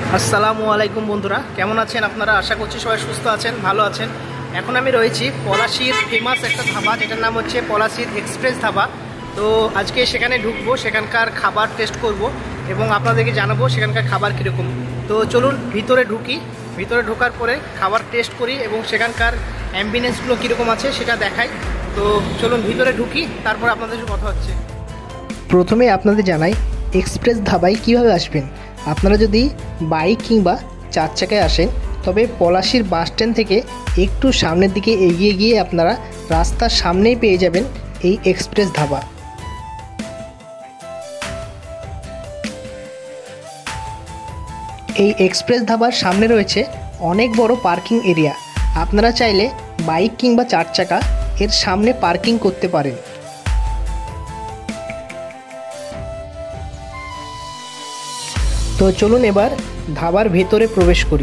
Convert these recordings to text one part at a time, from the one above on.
আসসালামু আলাইকুম বন্ধুরা, কেমন আছেন আপনারা? আশা করছি সবাই সুস্থ আছেন, ভালো আছেন। এখন আমি রয়েছি পলাশীর ফেমাস একটা ধাবা, যেটার নাম হচ্ছে পলাশীর এক্সপ্রেস ধাবা। তো আজকে সেখানে ঢুকবো, সেখানকার খাবার টেস্ট করব এবং আপনাদেরকে জানাবো সেখানকার খাবার কীরকম। তো চলুন ভিতরে ঢুকি, ভিতরে ঢোকার পরে খাবার টেস্ট করি এবং সেখানকার অ্যাম্বিয়েন্সগুলো কীরকম আছে সেটা দেখাই। তো চলুন ভিতরে ঢুকি, তারপর আপনাদের সাথে কথা হচ্ছে। প্রথমে আপনাদের জানাই এক্সপ্রেস ধাবায় কীভাবে আসবেন। আপনারা যদি বাইক কিংবা চার চাকায় আসেন তবে পলাশীর বাস স্ট্যান্ড থেকে একটু সামনের দিকে এগিয়ে গিয়ে আপনারা রাস্তার সামনেই পেয়ে যাবেন এই এক্সপ্রেস ধাবা। এই এক্সপ্রেস ধাবার সামনে রয়েছে অনেক বড় পার্কিং এরিয়া। আপনারা চাইলে বাইক কিংবা চার চাকা এর সামনে পার্কিং করতে পারেন। তো চলুন এবার ধাবার ভেতরে প্রবেশ করি।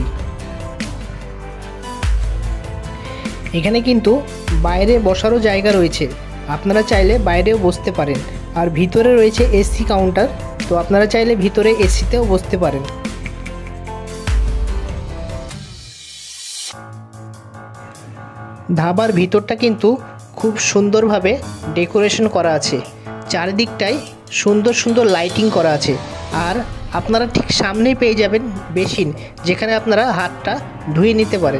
এখানে কিন্তু বাইরে বসারও জায়গা রয়েছে, আপনারা চাইলে বাইরেও বসতে পারেন। আর ভিতরে রয়েছে এসি কাউন্টার, তো আপনারা চাইলে ভিতরে এসিতেও বসতে পারেন। ধাবার ভিতরটা কিন্তু খুব সুন্দরভাবে ডেকোরেশন করা আছে, চারিদিকটায় সুন্দর সুন্দর লাইটিং করা আছে। আর আপনারা ঠিক সামনেই পেয়ে যাবেন বেসিন, যেখানে আপনারা হাতটা ধুয়ে নিতে পারেন।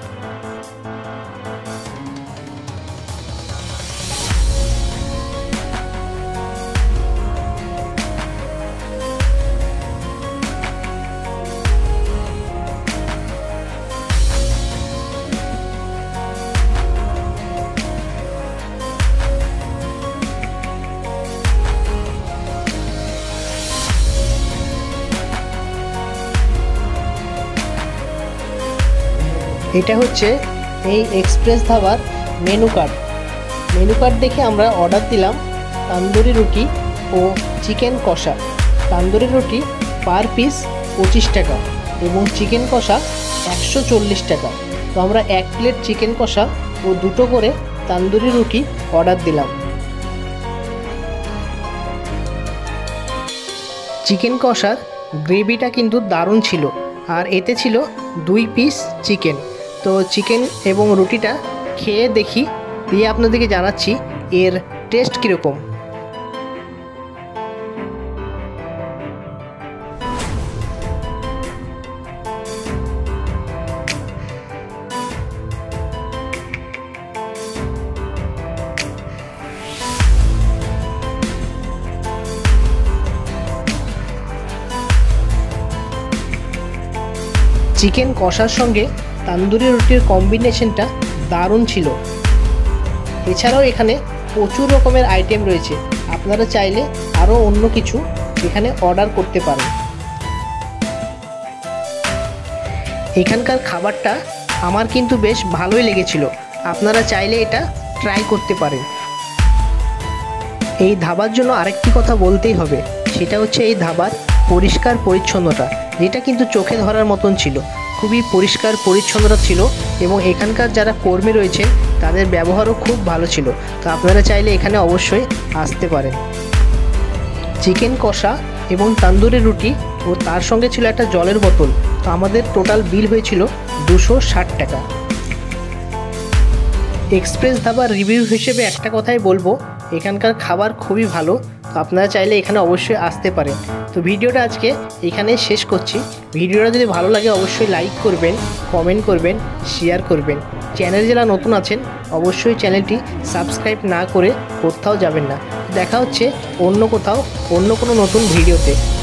এটা হচ্ছে এই এক্সপ্রেস ধাবার মেনু কার্ড দেখে আমরা অর্ডার দিলাম তান্দুরি রুটি ও চিকেন কষা। তান্দুরি রুটি পার পিস 25 টাকা এবং চিকেন কষা 140 টাকা। তো আমরা 1 প্লেট চিকেন কষা ও 2টো করে তান্দুরি রুটি অর্ডার দিলাম। চিকেন কষার গ্রেভিটা কিন্তু দারুণ ছিল, আর এতে ছিল 2 পিস চিকেন। তো চিকেন এবং রুটিটা খেয়ে দেখি, দিয়ে আপনাদেরকে জানাচ্ছি এর টেস্ট কীরকম। চিকেন কষার সঙ্গে তান্দুরি রুটির কম্বিনেশনটা দারুণ ছিল। এছাড়াও এখানে প্রচুর রকমের আইটেম রয়েছে, আপনারা চাইলে আরও অন্য কিছু এখানে অর্ডার করতে পারেন। এখানকার খাবারটা আমার কিন্তু বেশ ভালোই লেগেছিল, আপনারা চাইলে এটা ট্রাই করতে পারেন। এই ধাবার জন্য আরেকটি কথা বলতেই হবে, সেটা হচ্ছে এই ধাবার পরিষ্কার পরিচ্ছন্নতা, যেটা কিন্তু চোখে ধরার মতন ছিল। খুবই পরিষ্কার পরিচ্ছন্নতা ছিল এবং এখানকার যারা কর্মী রয়েছেন তাদের ব্যবহারও খুব ভালো ছিল। তো আপনারা চাইলে এখানে অবশ্যই আসতে পারেন। চিকেন কষা এবং তান্দুরি রুটি ও তার সঙ্গে ছিল একটা জলের বোতল। তো আমাদের টোটাল বিল হয়েছিল 260 টাকা। এক্সপ্রেস ধাবার রিভিউ হিসেবে একটা কথাই বলবো, এখানকার খাবার খুবই ভালো। তো আপনারা চাইলে এখানে অবশ্যই আসতে পারেন। তো ভিডিওটা আজকে এখানেই শেষ করছি। ভিডিওটা যদি ভালো লাগে অবশ্যই লাইক করবেন, কমেন্ট করবেন, শেয়ার করবেন। চ্যানেলে যারা নতুন আছেন অবশ্যই চ্যানেলটি সাবস্ক্রাইব না করে কোথাও যাবেন না। দেখা হচ্ছে অন্য কোথাও অন্য কোনো নতুন ভিডিওতে।